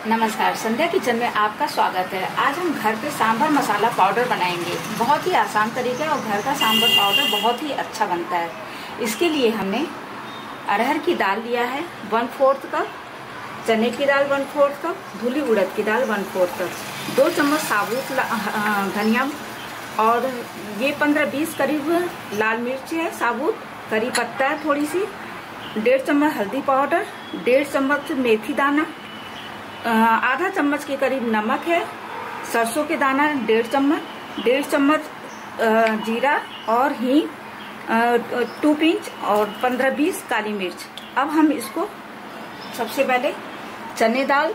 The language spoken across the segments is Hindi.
नमस्कार, संध्या किचन में आपका स्वागत है। आज हम घर पे सांभर मसाला पाउडर बनाएंगे। बहुत ही आसान तरीका है और घर का सांभर पाउडर बहुत ही अच्छा बनता है। इसके लिए हमने अरहर की दाल लिया है 1/4 कप, चने की दाल 1/4 कप, धुली उड़द की दाल 1/4 कप, 2 चम्मच साबुत धनिया और ये 15-20 करीब लाल मिर्च है साबुत, करी पत्ता है थोड़ी सी, 1.5 चम्मच हल्दी पाउडर, 1.5 चम्मच मेथी दाना, आधा चम्मच के करीब नमक है, सरसों के दाना 1.5 चम्मच, 1.5 चम्मच जीरा और हींग 2 पिंच और 15-20 काली मिर्च। अब हम इसको सबसे पहले चने दाल,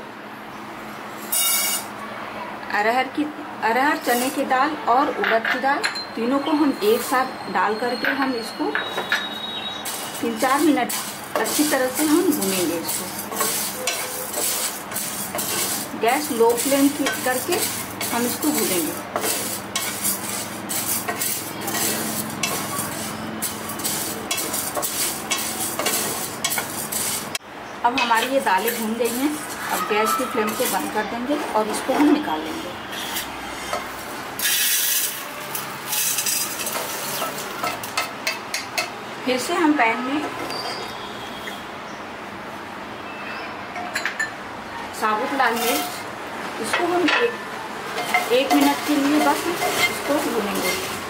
अरहर चने की दाल और उड़द की दाल तीनों को हम एक साथ डाल करके हम इसको 3-4 मिनट अच्छी तरह से हम भूनेंगे। इसको गैस लो फ्लेम करके हम इसको भूनेंगे। अब हमारी ये दालें भून गई हैं। अब गैस की फ्लेम को बंद कर देंगे और इसको हम निकाल लेंगे। फिर से हम पैन में साबुत लाल मिर्च, इसको हम एक मिनट के लिए बस इसको भूनेंगे।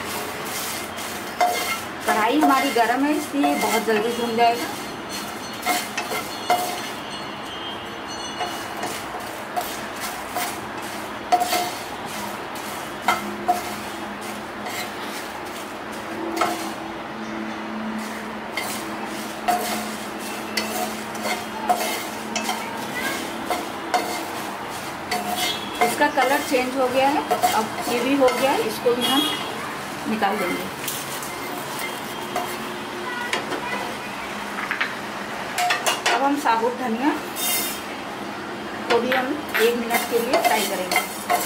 कढ़ाई हमारी गर्म है इसलिए बहुत जल्दी भून जाएगा। इसका कलर चेंज हो गया है, अब ये भी हो गया है, इसको भी हम निकाल देंगे। अब हम साबुत धनिया को भी हम 1 मिनट के लिए फ्राई करेंगे।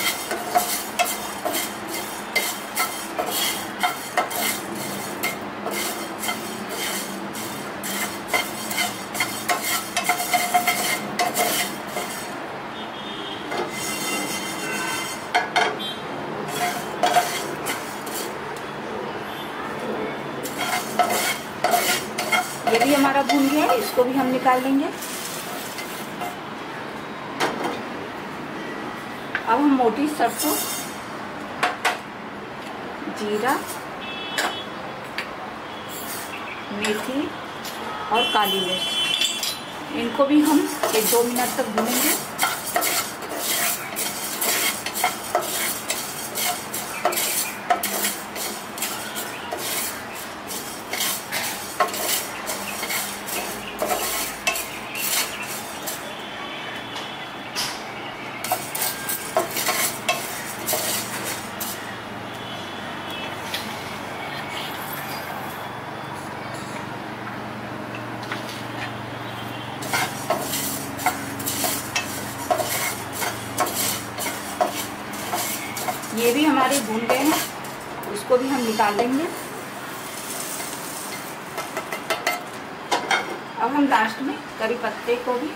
ये भी हमारा भून गया है, इसको भी हम निकाल लेंगे। अब हम मोटी सरसों, जीरा, मेथी और काली मिर्च, इनको भी हम 1-2 मिनट तक भूनेंगे। ये भी हमारे भून गए हैं, उसको भी हम निकाल लेंगे। अब हम लास्ट में करी पत्ते को भी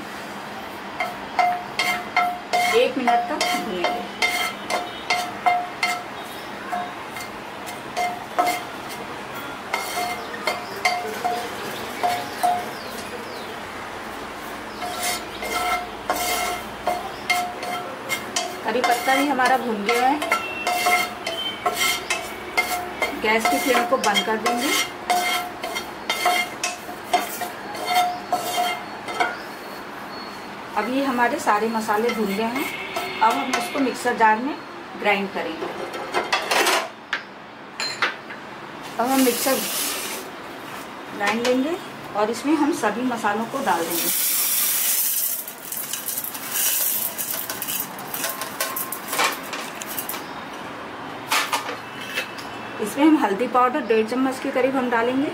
1 मिनट तक भूनेंगे। करी पत्ता भी हमारा भून गया है। गैस की फ्लेम को बंद कर देंगे। अब ये हमारे सारे मसाले भून गए हैं। अब हम इसको मिक्सर जार में ग्राइंड करेंगे। अब हम मिक्सर ग्राइंड लेंगे और इसमें हम सभी मसालों को डाल देंगे। इसमें हम हल्दी पाउडर 1.5 चम्मच के करीब हम डालेंगे,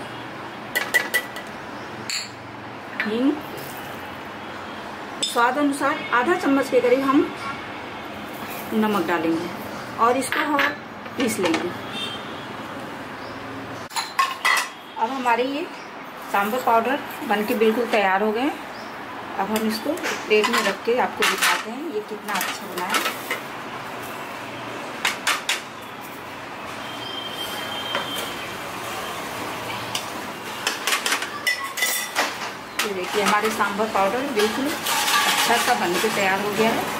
हींग स्वाद अनुसार आधा चम्मच के करीब हम नमक डालेंगे और इसको हम पीस लेंगे। अब हमारे ये सांभर पाउडर बनके बिल्कुल तैयार हो गए। अब हम इसको प्लेट में रख के आपको दिखाते हैं ये कितना अच्छा बना है। ये देखिए हमारे सांभर पाउडर बिल्कुल अच्छा सा बन के तैयार हो गया है।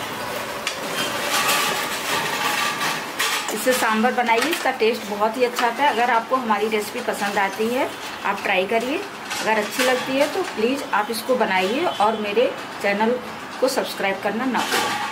इससे सांभर बनाइए, इसका टेस्ट बहुत ही अच्छा आता है। अगर आपको हमारी रेसिपी पसंद आती है आप ट्राई करिए, अगर अच्छी लगती है तो प्लीज़ आप इसको बनाइए और मेरे चैनल को सब्सक्राइब करना ना भूलें।